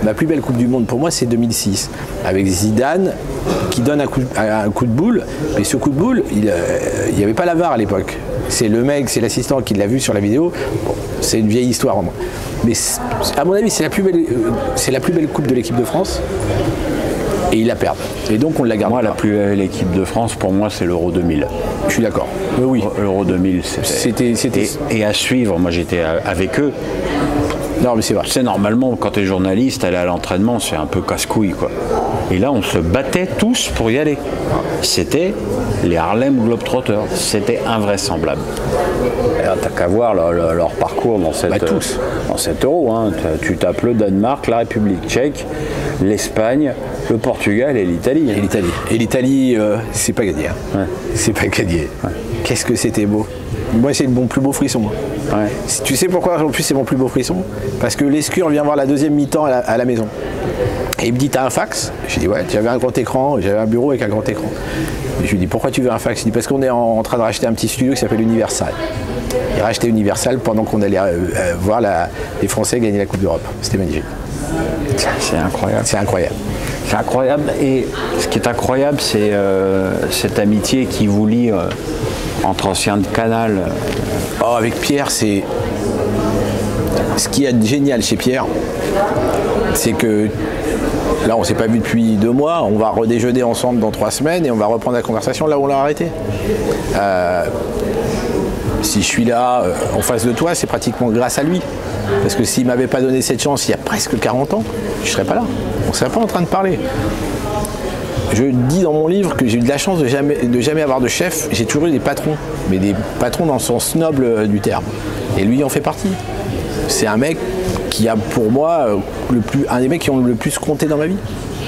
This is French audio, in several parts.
ma plus belle Coupe du Monde pour moi, c'est 2006, avec Zidane qui donne un coup de boule. Mais ce coup de boule, il n'y avait pas la VAR à l'époque. C'est le mec, c'est l'assistant qui l'a vu sur la vidéo. Bon, c'est une vieille histoire en moi. Mais à mon avis, c'est la plus belle Coupe de l'équipe de France. Et ils la perdent. Et donc on la garde. Moi, la plus belle équipe de France, pour moi, c'est l'Euro 2000. Je suis d'accord. Oui. L'Euro 2000, c'était. Et à suivre, moi j'étais avec eux. Non, mais c'est vrai. C'est normalement, quand tu es journaliste, aller à l'entraînement, c'est un peu casse-couille, quoi. Et là, on se battait tous pour y aller. C'était les Harlem Globetrotters. C'était invraisemblable. T'as qu'à voir leur parcours dans cet Euro. Hein. Tu tapes le Danemark, la République tchèque, l'Espagne, le Portugal et l'Italie. Et l'Italie, c'est pas gagné. Hein. Ouais. C'est pas gagné. Ouais. Qu'est-ce que c'était beau. Moi, c'est mon plus beau frisson. Ouais. Tu sais pourquoi, en plus, c'est mon plus beau frisson? Parce que Lescure vient voir la deuxième mi-temps à la maison. Et il me dit, t'as un fax? J'ai dit, ouais, j'avais un grand écran, j'avais un bureau avec un grand écran. Et je lui dis, pourquoi tu veux un fax? Il dit, parce qu'on est en train de racheter un petit studio qui s'appelle Universal. Il rachetait Universal pendant qu'on allait voir les Français gagner la Coupe d'Europe. C'était magnifique. C'est incroyable. C'est incroyable. C'est incroyable. Et ce qui est incroyable, c'est cette amitié qui vous lie entre anciens de Canal. Oh, avec Pierre, c'est... Ce qui est génial chez Pierre, c'est que là, on ne s'est pas vu depuis 2 mois, on va redéjeuner ensemble dans 3 semaines et on va reprendre la conversation là où on l'a arrêté. Si je suis là en face de toi, c'est pratiquement grâce à lui. Parce que s'il ne m'avait pas donné cette chance il y a presque 40 ans, je ne serais pas là. On ne serait pas en train de parler. Je dis dans mon livre que j'ai eu de la chance de jamais avoir de chef. J'ai toujours eu des patrons, mais des patrons dans le sens noble du terme. Et lui en fait partie. C'est un mec qui a pour moi un des mecs qui ont le plus compté dans ma vie.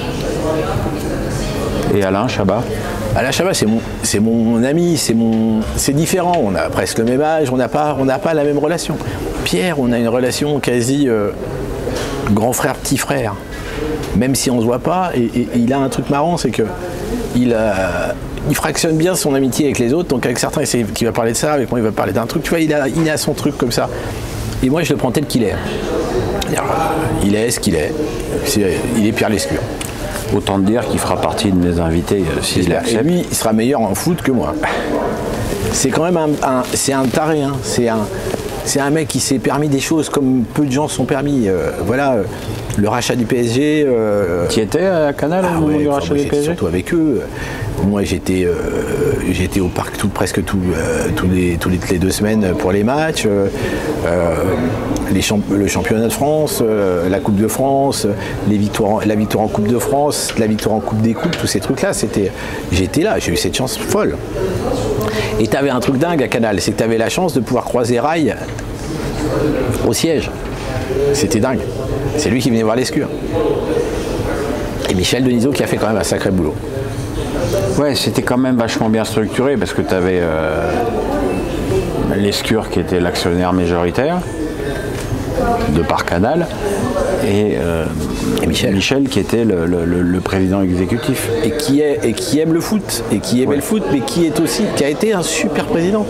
Et Alain Chabat? Alain Chabat, c'est mon ami, c'est différent. On a presque le même âge, on n'a pas la même relation. Pierre, on a une relation quasi grand frère, petit frère. Même si on ne se voit pas, et il a un truc marrant, c'est que il fractionne bien son amitié avec les autres. Donc avec certains, il va parler de ça, avec moi, il va parler d'un truc. Tu vois, il a son truc comme ça. Et moi, je le prends tel qu'il est. Il est ce qu'il est. Il est Pierre Lescure. Autant te dire qu'il fera partie de mes invités s'il l'accepte. Et lui, il sera meilleur en foot que moi. C'est quand même un taré. Hein. C'est un mec qui s'est permis des choses comme peu de gens se sont permis. Voilà, le rachat du PSG. Tu étais à Canal au moment du rachat du PSG? Surtout avec eux. Moi, j'étais au parc presque les 2 semaines pour les matchs. Le championnat de France, la Coupe de France, la victoire en Coupe de France, la victoire en Coupe des Coupes, tous ces trucs-là, j'étais là, j'ai eu cette chance folle. Et tu avais un truc dingue à Canal, c'est que tu avais la chance de pouvoir croiser Rail au siège. C'était dingue. C'est lui qui venait voir Lescure. Et Michel Denisot qui a fait quand même un sacré boulot. Ouais, c'était quand même vachement bien structuré parce que tu avais Lescure qui était l'actionnaire majoritaire de par Canal et Michel qui était le président exécutif. Et qui aime le foot, et qui aimait le foot, mais qui a été un super président.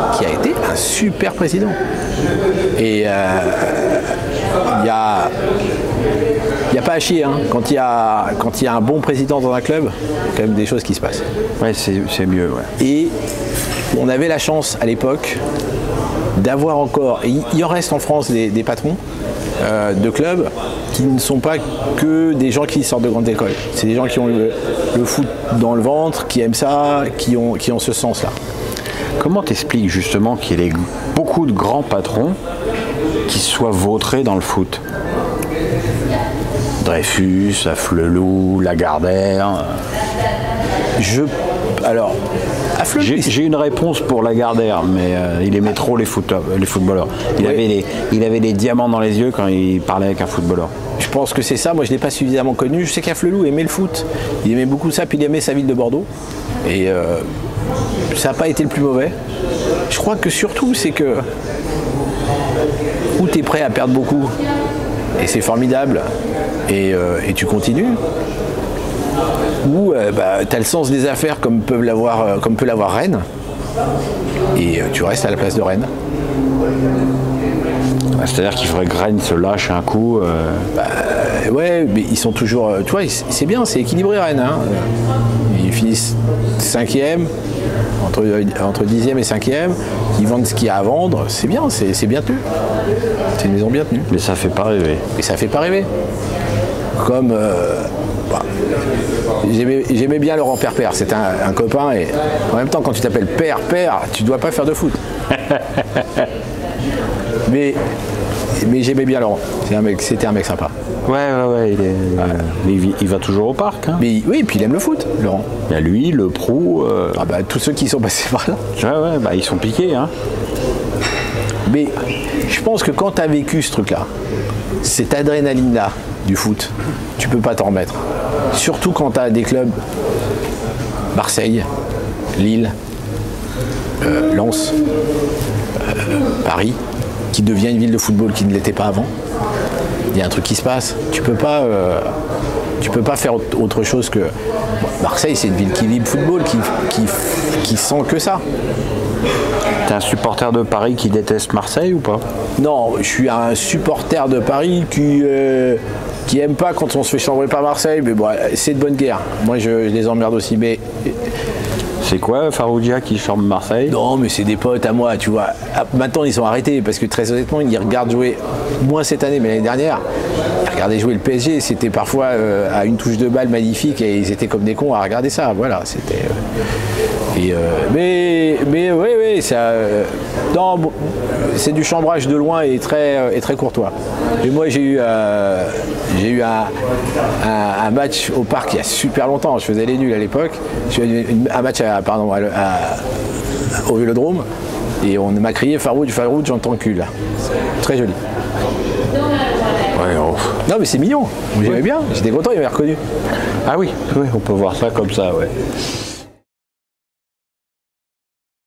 Et il n'y a pas à chier, hein. Quand il y a un bon président dans un club, il y a quand même des choses qui se passent. Ouais, c'est mieux, ouais. Et on avait la chance à l'époque d'avoir encore, et il en reste en France des patrons de clubs qui ne sont pas que des gens qui sortent de grandes écoles. C'est des gens qui ont le foot dans le ventre, qui aiment ça, qui ont ce sens-là. Comment t'expliques justement qu'il y ait beaucoup de grands patrons qui soient vautrés dans le foot? Dreyfus, Afflelou, Lagardère. Alors, j'ai une réponse pour Lagardère, mais il aimait trop les footballeurs. Il avait des diamants dans les yeux quand il parlait avec un footballeur. Je pense que c'est ça, moi je ne l'ai pas suffisamment connu. Je sais qu'Afflelou aimait le foot, il aimait beaucoup ça, puis il aimait sa ville de Bordeaux. Et ça n'a pas été le plus mauvais. Je crois que surtout, c'est que où tu es prêt à perdre beaucoup, et c'est formidable, et tu continues, ou tu as le sens des affaires comme peut l'avoir Rennes, et tu restes à la place de Rennes. C'est-à-dire qu'il faudrait que Rennes se lâche un coup. Ouais, mais ils sont toujours. Tu vois, c'est bien, c'est équilibré Rennes. Hein. Ils finissent 5e, entre 10e et 5e. Ils vendent ce qu'il y a à vendre. C'est bien, c'est bien tenu. C'est une maison bien tenue. Mais ça fait pas rêver. Et ça fait pas rêver. Comme. J'aimais bien Laurent Père. C'était un copain. Et en même temps, quand tu t'appelles Père, tu dois pas faire de foot. mais j'aimais bien Laurent. C'était un mec sympa. Ouais. Il va toujours au parc. Hein. Mais oui, puis il aime le foot, Laurent. Il y a lui, le Prou. Ah bah, tous ceux qui sont passés par là. Ouais, bah, ils sont piqués. Hein. Mais je pense que quand tu as vécu ce truc-là, cette adrénaline-là du foot, tu peux pas t'en remettre. Surtout quand tu as des clubs Marseille, Lille, Lens, Paris, qui devient une ville de football qui ne l'était pas avant. Il y a un truc qui se passe. Tu peux pas faire autre chose que... Marseille, c'est une ville qui vibre football, qui sent que ça. T'es un supporter de Paris qui déteste Marseille ou pas? Non, je suis un supporter de Paris qui aime pas quand on se fait chambrer par Marseille, mais bon, c'est de bonne guerre. Moi, je les emmerde aussi, mais... C'est quoi, Faroudia qui chambre Marseille? Non, mais c'est des potes à moi, tu vois. Maintenant, ils sont arrêtés, parce que très honnêtement, ils regardent jouer, moins cette année, mais l'année dernière, ils regardaient jouer le PSG, c'était parfois à une touche de balle magnifique, et ils étaient comme des cons à regarder ça, voilà, c'était... mais oui, ça... non, bon, c'est du chambrage de loin et très courtois. Et moi, j'ai eu un match au parc il y a super longtemps, je faisais les nuls à l'époque, un match au Vélodrome, et on m'a crié Farouk, j'entends le cul là. Très joli. Ouais, non mais c'est mignon, j'aimais bien, j'étais content, il m'avait reconnu. Ah oui, on peut voir ça comme ça, ouais.